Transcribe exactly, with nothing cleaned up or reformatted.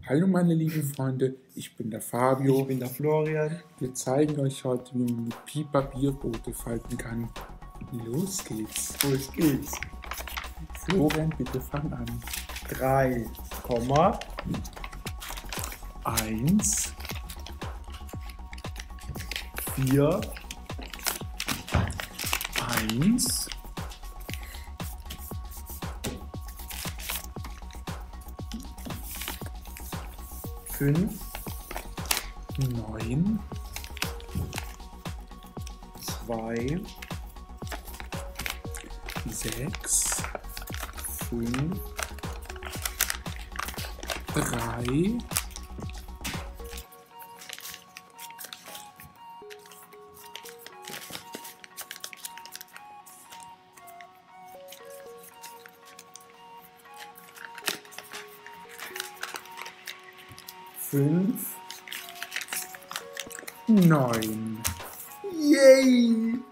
Hallo meine lieben Freunde, ich bin der Fabio. Ich bin der Florian. Wir zeigen euch heute, wie man mit Pi Papierboote falten kann. Los geht's. Los geht's. Florian, bitte fang an. drei, eins, vier, eins, fünf, neun, zwei, sechs, fünf, drei, fünf. neun. Yay!